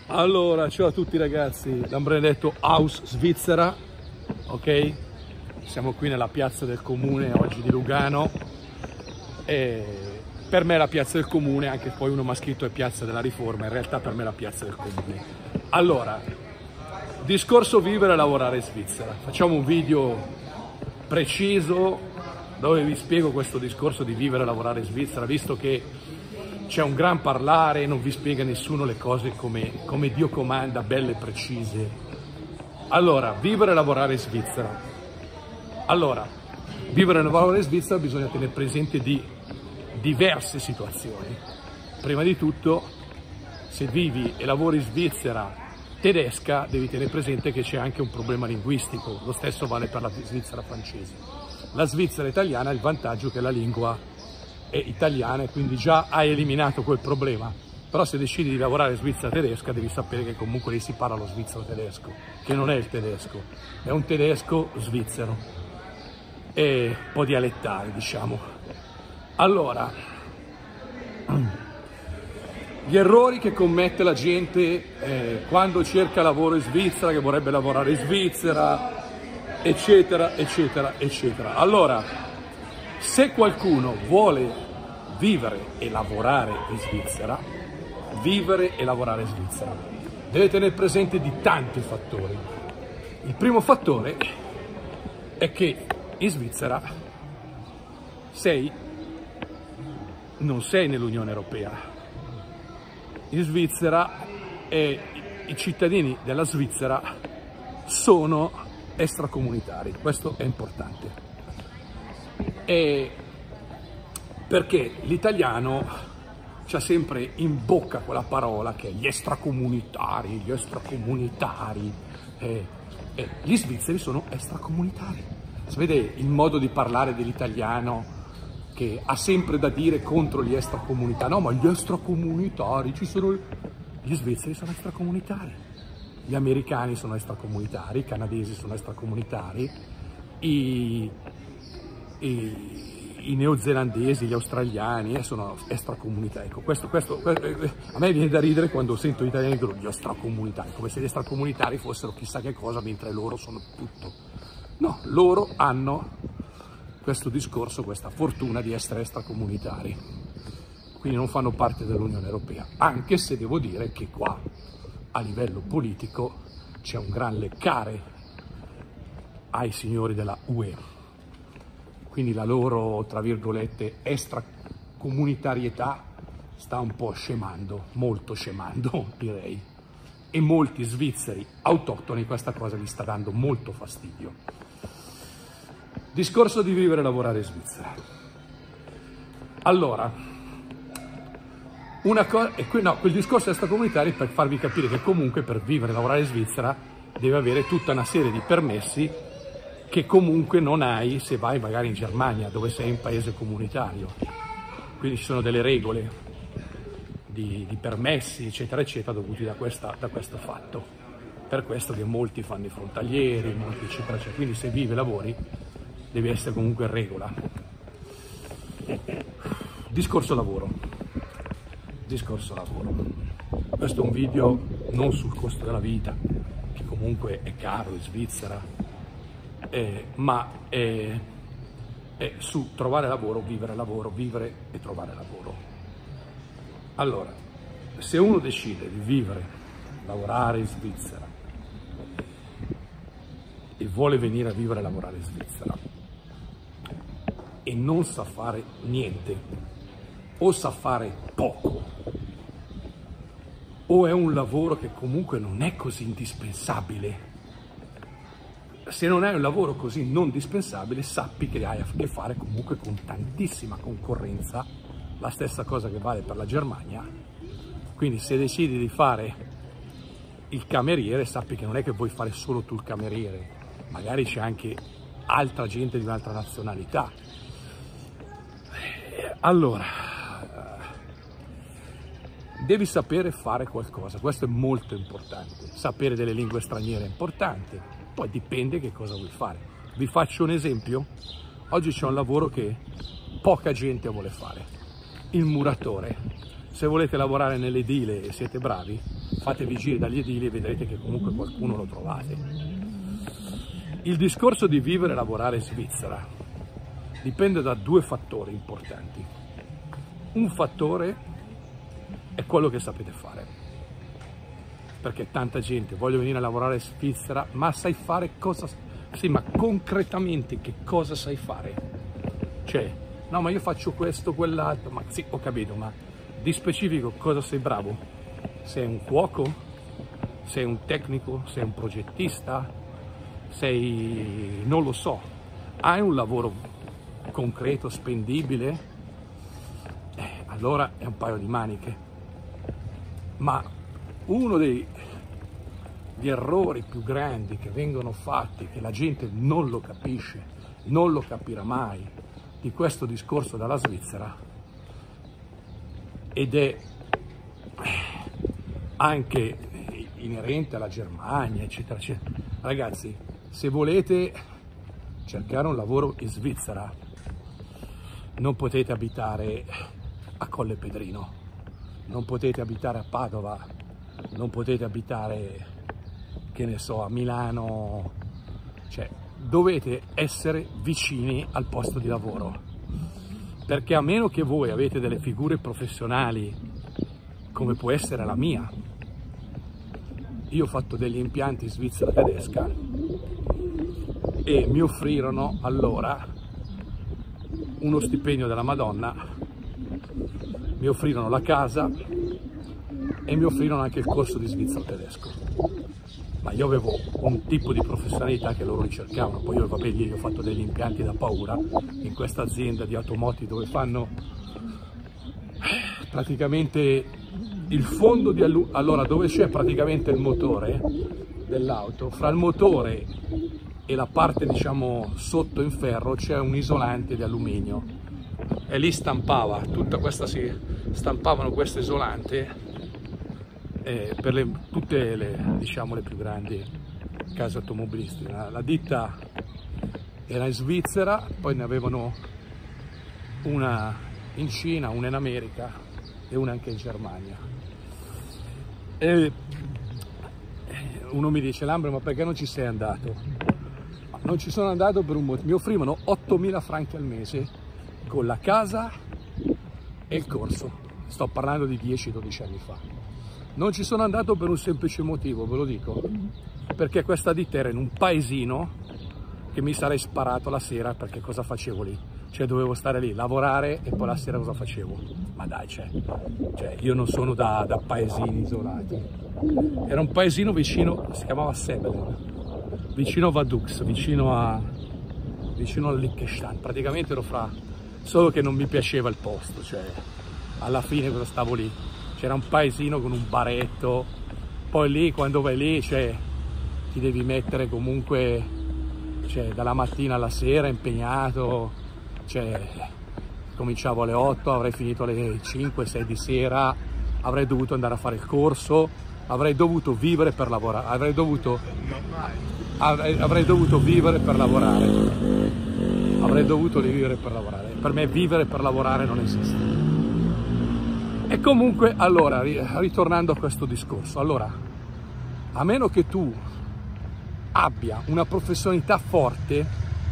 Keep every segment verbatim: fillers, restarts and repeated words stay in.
Allora, ciao a tutti ragazzi, da Benedetto House Svizzera, ok? Siamo qui nella piazza del comune oggi di Lugano e per me è la piazza del comune, anche poi uno mi ha scritto è piazza della Riforma, in realtà per me è la piazza del comune. Allora, discorso vivere e lavorare in Svizzera, facciamo un video preciso dove vi spiego questo discorso di vivere e lavorare in Svizzera, visto che c'è un gran parlare e non vi spiega nessuno le cose come, come Dio comanda, belle e precise. Allora, vivere e lavorare in Svizzera. Allora, vivere e lavorare in Svizzera bisogna tenere presente di diverse situazioni. Prima di tutto, se vivi e lavori in Svizzera tedesca, devi tenere presente che c'è anche un problema linguistico. Lo stesso vale per la Svizzera francese. La Svizzera italiana ha il vantaggio che la lingua è italiana e quindi già hai eliminato quel problema. Però se decidi di lavorare in Svizzera tedesca devi sapere che comunque lì si parla lo svizzero tedesco, che non è il tedesco, è un tedesco svizzero e un po' dialettale, diciamo. Allora, gli errori che commette la gente eh, quando cerca lavoro in Svizzera, che vorrebbe lavorare in Svizzera, eccetera, eccetera, eccetera. Allora, se qualcuno vuole vivere e lavorare in Svizzera, vivere e lavorare in Svizzera, deve tenere presente di tanti fattori. Il primo fattore è che in Svizzera sei, non sei nell'Unione Europea. In Svizzera eh, i cittadini della Svizzera sono extracomunitari, questo è importante. E perché l'italiano c'ha sempre in bocca quella parola che è gli extracomunitari, gli extracomunitari, e, e gli svizzeri sono extracomunitari. Si vede il modo di parlare dell'italiano che ha sempre da dire contro gli extracomunitari. No, ma gli extracomunitari, ci sono... Gli svizzeri sono extracomunitari, gli americani sono extracomunitari, i canadesi sono extracomunitari, i... I, i neozelandesi, gli australiani eh, sono extracomunitari. Ecco, questo, questo, questo, a me viene da ridere quando sento gli italiani dire gli extracomunitari, come se gli extracomunitari fossero chissà che cosa, mentre loro sono tutto. No, loro hanno questo discorso, questa fortuna di essere extracomunitari, quindi non fanno parte dell'Unione Europea, anche se devo dire che qua, a livello politico, c'è un gran leccare ai signori della U E. Quindi la loro, tra virgolette, extracomunitarietà sta un po' scemando, molto scemando direi, e molti svizzeri autoctoni questa cosa gli sta dando molto fastidio. Discorso di vivere e lavorare in Svizzera. Allora, una cosa, e que, no, quel discorso extracomunitario per farvi capire che comunque per vivere e lavorare in Svizzera deve avere tutta una serie di permessi che comunque non hai se vai magari in Germania, dove sei un paese comunitario. Quindi ci sono delle regole di, di permessi, eccetera, eccetera, dovuti da, questa, da questo fatto. Per questo che molti fanno i frontalieri, molti eccetera, eccetera. Quindi se vivi e lavori devi essere comunque in regola. Discorso lavoro. Discorso lavoro. Questo è un video non sul costo della vita, che comunque è caro in Svizzera, Eh, ma è, è su trovare lavoro, vivere lavoro, vivere e trovare lavoro. Allora, se uno decide di vivere, lavorare in Svizzera e vuole venire a vivere e lavorare in Svizzera e non sa fare niente o sa fare poco o è un lavoro che comunque non è così indispensabile, se non hai un lavoro così non indispensabile, sappi che hai a che fare comunque con tantissima concorrenza, la stessa cosa che vale per la Germania. Quindi se decidi di fare il cameriere, sappi che non è che vuoi fare solo tu il cameriere, magari c'è anche altra gente di un'altra nazionalità. Allora, devi sapere fare qualcosa, questo è molto importante. Sapere delle lingue straniere è importante. Poi dipende che cosa vuoi fare. Vi faccio un esempio. Oggi c'è un lavoro che poca gente vuole fare. Il muratore. Se volete lavorare nell'edile e siete bravi, fatevi giri dagli edili e vedrete che comunque qualcuno lo trovate. Il discorso di vivere e lavorare in Svizzera dipende da due fattori importanti. Un fattore è quello che sapete fare, perché tanta gente vuole venire a lavorare in Svizzera, ma sai fare cosa? Sì, ma concretamente che cosa sai fare? Cioè, no, ma io faccio questo, quell'altro, ma sì, ho capito, ma di specifico cosa sei bravo? Sei un cuoco? Sei un tecnico? Sei un progettista? Sei, non lo so, hai un lavoro concreto, spendibile? Eh, allora è un paio di maniche. Ma uno dei gli errori più grandi che vengono fatti, che la gente non lo capisce, non lo capirà mai, di questo discorso dalla Svizzera, ed è anche inerente alla Germania, eccetera, eccetera. Ragazzi, se volete cercare un lavoro in Svizzera, non potete abitare a Colle Pedrino, non potete abitare a Padova, non potete abitare, che ne so, a Milano, cioè dovete essere vicini al posto di lavoro, perché a meno che voi avete delle figure professionali come può essere la mia, io ho fatto degli impianti in Svizzera tedesca e mi offrirono allora uno stipendio della Madonna, mi offrirono la casa e mi offrirono anche il corso di svizzero tedesco. Ma io avevo un tipo di professionalità che loro ricercavano. Poi io, vabbè, io ho fatto degli impianti da paura in questa azienda di automotive dove fanno praticamente il fondo di allu- allora dove c'è praticamente il motore dell'auto, fra il motore e la parte diciamo sotto in ferro c'è un isolante di alluminio e lì stampava tutta questa, si stampavano questo isolante eh, per le, tutte le, diciamo, le più grandi case automobilistiche. La, la ditta era in Svizzera, poi ne avevano una in Cina, una in America e una anche in Germania. E uno mi dice: Lambro, ma perché non ci sei andato? Ma non ci sono andato per un motivo. Mi offrivano ottomila franchi al mese con la casa e il corso. Sto parlando di dieci dodici anni fa. Non ci sono andato per un semplice motivo, ve lo dico, perché questa ditta era in un paesino che mi sarei sparato la sera, perché cosa facevo lì? Cioè dovevo stare lì, lavorare e poi la sera cosa facevo? Ma dai, cioè, cioè io non sono da, da paesini isolati. Era un paesino vicino, si chiamava Sebelen, vicino a Vaduz, vicino a vicino a Liechtenstein. Praticamente ero fra, solo che non mi piaceva il posto, cioè alla fine cosa stavo lì? C'era un paesino con un baretto, poi lì quando vai lì, cioè, ti devi mettere comunque, cioè, dalla mattina alla sera impegnato. Cioè, cominciavo alle otto, avrei finito alle cinque sei di sera, avrei dovuto andare a fare il corso, avrei dovuto vivere per lavorare, avrei dovuto, avrei, avrei dovuto vivere per lavorare, avrei dovuto vivere per lavorare. Per me vivere per lavorare non esiste. E comunque, allora, ritornando a questo discorso, allora, a meno che tu abbia una professionalità forte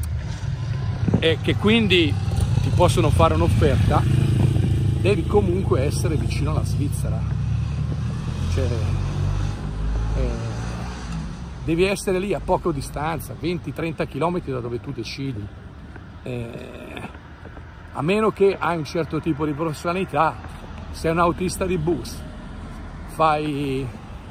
e che quindi ti possono fare un'offerta, devi comunque essere vicino alla Svizzera, cioè eh, devi essere lì a poca distanza, venti trenta chilometri da dove tu decidi, eh, a meno che hai un certo tipo di professionalità, sei un autista di bus, fai,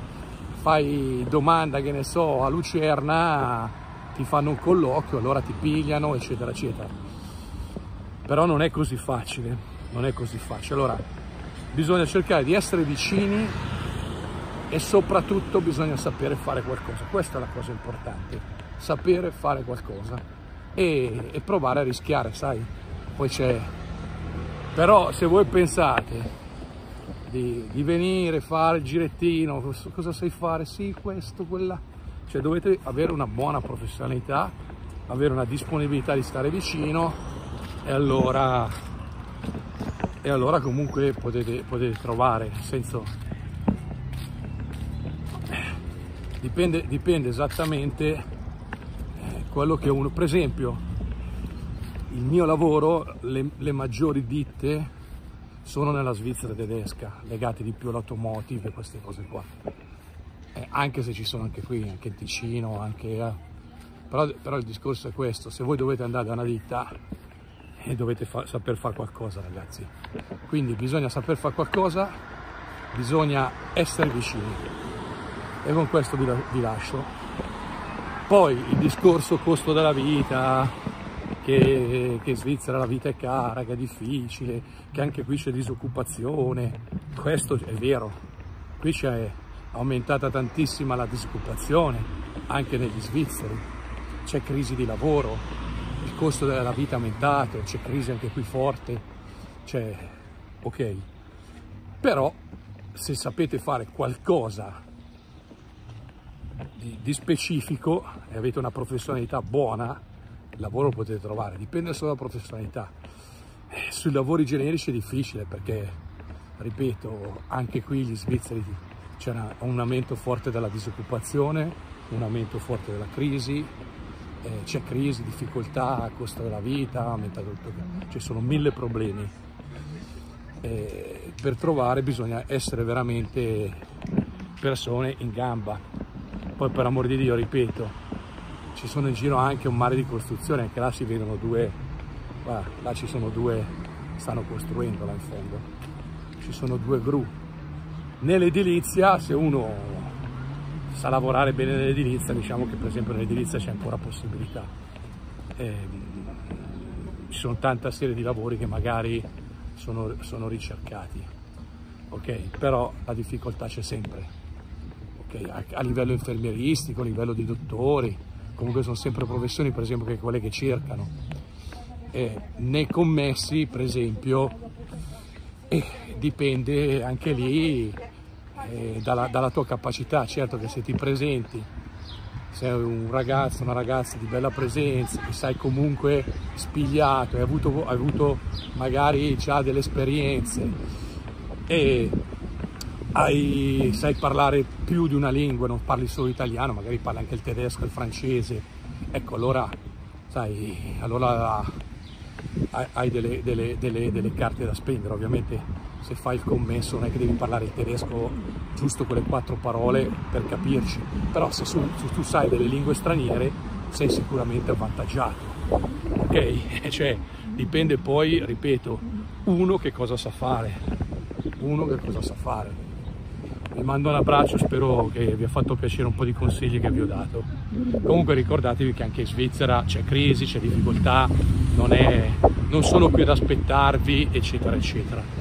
fai domanda, che ne so, a Lucerna, ti fanno un colloquio, allora ti pigliano, eccetera, eccetera. Però non è così facile, non è così facile. Allora, bisogna cercare di essere vicini e soprattutto bisogna sapere fare qualcosa. Questa è la cosa importante, sapere fare qualcosa e, e provare a rischiare, sai? Poi c'è... Però se voi pensate di, di venire, fare il girettino, cosa sai fare? Sì, questo, quella... Cioè dovete avere una buona professionalità, avere una disponibilità di stare vicino e allora, e allora comunque potete, potete trovare, nel senso, dipende, dipende esattamente eh, quello che uno, per esempio, il mio lavoro, le, le maggiori ditte sono nella Svizzera tedesca, legate di più all'automotive e queste cose qua. Eh, anche se ci sono anche qui, anche in Ticino, anche, eh. però, però il discorso è questo: se voi dovete andare da una ditta e dovete fa saper fare qualcosa, ragazzi, quindi bisogna saper fare qualcosa, bisogna essere vicini, e con questo vi, vi lascio. Poi il discorso costo della vita, che, che in Svizzera la vita è cara, che è difficile, che anche qui c'è disoccupazione, questo è vero, qui c'è aumentata tantissima la disoccupazione anche negli svizzeri, c'è crisi di lavoro, il costo della vita è aumentato, c'è crisi anche qui forte, c'è, ok, però se sapete fare qualcosa di, di specifico e avete una professionalità buona, il lavoro lo potete trovare, dipende solo dalla professionalità. Sui lavori generici è difficile perché, ripeto, anche qui gli svizzeri c'è un aumento forte della disoccupazione, un aumento forte della crisi, eh, c'è crisi, difficoltà, costo della vita, aumenta tutto, ci sono mille problemi. Eh, per trovare bisogna essere veramente persone in gamba. Poi, per amor di Dio, ripeto, ci sono in giro anche un mare di costruzione, anche là si vedono due, guarda, là ci sono due, stanno costruendo là in fondo, ci sono due gru. Nell'edilizia, se uno sa lavorare bene nell'edilizia, diciamo che per esempio nell'edilizia c'è ancora possibilità. Eh, ci sono tanta serie di lavori che magari sono, sono ricercati, ok? Però la difficoltà c'è sempre, ok? A, a livello infermieristico, a livello di dottori, comunque sono sempre professioni, per esempio, che quelle che cercano. Eh, nei commessi, per esempio, eh, dipende anche lì eh, dalla, dalla tua capacità. Certo che se ti presenti, sei un ragazzo, una ragazza di bella presenza, che sai comunque spigliato, hai avuto, hai avuto magari già delle esperienze e hai, sai parlare più di una lingua, non parli solo italiano, magari parli anche il tedesco, il francese, ecco, allora sai, allora hai delle, delle, delle, delle carte da spendere. Ovviamente se fai il commesso non è che devi parlare il tedesco giusto quelle quattro parole per capirci, però se, su, se tu sai delle lingue straniere sei sicuramente avvantaggiato, ok? Cioè dipende poi, ripeto, uno che cosa sa fare, uno che cosa sa fare. Vi mando un abbraccio, spero che vi ha fatto piacere un po' di consigli che vi ho dato. Comunque ricordatevi che anche in Svizzera c'è crisi, c'è difficoltà, non, è, non sono più ad aspettarvi, eccetera, eccetera.